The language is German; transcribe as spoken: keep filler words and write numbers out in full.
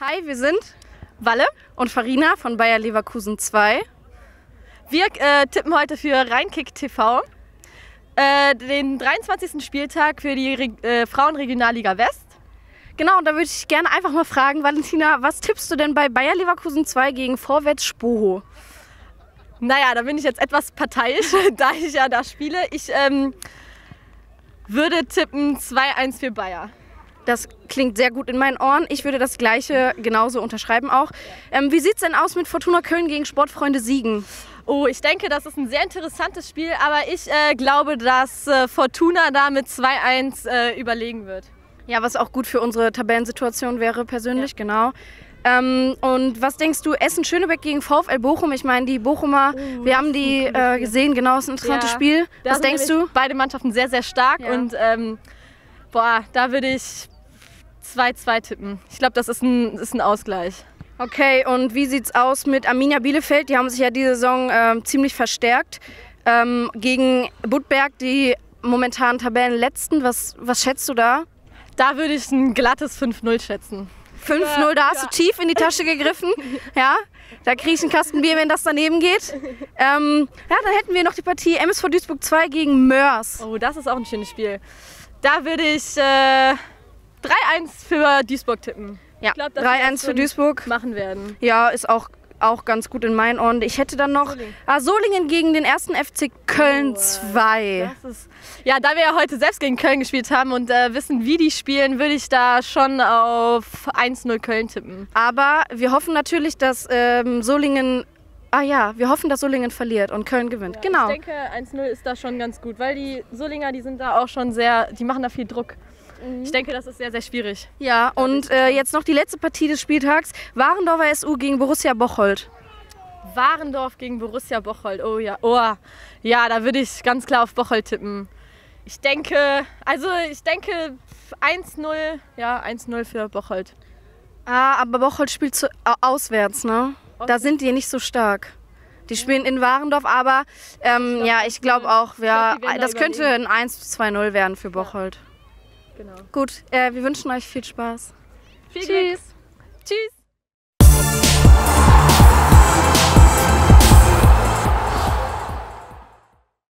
Hi, wir sind Walle und Farina von Bayer Leverkusen zwei. Wir äh, tippen heute für Rheinkick T V äh, den dreiundzwanzigsten Spieltag für die Re äh, Frauenregionalliga West. Genau, und da würde ich gerne einfach mal fragen, Valentina, was tippst du denn bei Bayer Leverkusen zwei gegen Vorwärts Spoho? Naja, da bin ich jetzt etwas parteiisch, da ich ja da spiele. Ich ähm, würde tippen zwei eins für Bayer. Das klingt sehr gut in meinen Ohren. Ich würde das Gleiche genauso unterschreiben auch. Ähm, wie sieht es denn aus mit Fortuna Köln gegen Sportfreunde Siegen? Oh, ich denke, das ist ein sehr interessantes Spiel, aber ich äh, glaube, dass äh, Fortuna da mit zwei eins äh, überlegen wird. Ja, was auch gut für unsere Tabellensituation wäre persönlich, ja. Genau. Ähm, und was denkst du, Essen-Schönebeck gegen VfL Bochum? Ich meine, die Bochumer, oh, wir haben die äh, gesehen, genau, es ist ein interessantes ja, Spiel. Was denkst du? Beide Mannschaften sehr, sehr stark ja. und ähm, boah, da würde ich zwei zwei tippen. Ich glaube, das ist ein, ist ein Ausgleich. Okay, und wie sieht's aus mit Arminia Bielefeld? Die haben sich ja diese Saison ähm, ziemlich verstärkt. Ähm, gegen Budberg, die momentan Tabellenletzten. Was, was schätzt du da? Da würde ich ein glattes fünf null schätzen. fünf null, da hast ja. du tief in die Tasche gegriffen. Ja, da kriege ich einen Kasten Bier, wenn das daneben geht. Ähm, ja, dann hätten wir noch die Partie M S V Duisburg zwei gegen Mörs. Oh, das ist auch ein schönes Spiel. Da würde ich äh, drei eins für Duisburg tippen. Ja, drei eins für Duisburg. Machen werden. Ja, ist auch, auch ganz gut in meinen Ohren. Ich hätte dann noch Solingen, ah, Solingen gegen den ersten F C Köln zwei. Das ist, ja, da wir ja heute selbst gegen Köln gespielt haben und äh, wissen, wie die spielen, würde ich da schon auf eins null Köln tippen. Aber wir hoffen natürlich, dass ähm, Solingen, ah ja, wir hoffen, dass Solingen verliert und Köln gewinnt. Ja, genau. Ich denke, eins null ist da schon ganz gut, weil die Solinger, die sind da auch schon sehr, die machen da viel Druck. Ich denke, das ist sehr, sehr schwierig. Ja, und äh, jetzt noch die letzte Partie des Spieltags. Warendorfer S U gegen Borussia Bocholt. Warendorf gegen Borussia Bocholt, oh ja. Oh, ja, da würde ich ganz klar auf Bocholt tippen. Ich denke, also ich denke eins null, ja, eins null für Bocholt. Ah, aber Bocholt spielt zu, äh, auswärts, ne? Okay. Da sind die nicht so stark. Die spielen in Warendorf, aber ähm, ich glaub, ja, ich glaube auch, ja, glaub, das da könnte ein eins zu zwei null werden für Bocholt. Ja. Genau. Gut, äh, wir wünschen euch viel Spaß. Viel Tschüss. Glück. Tschüss.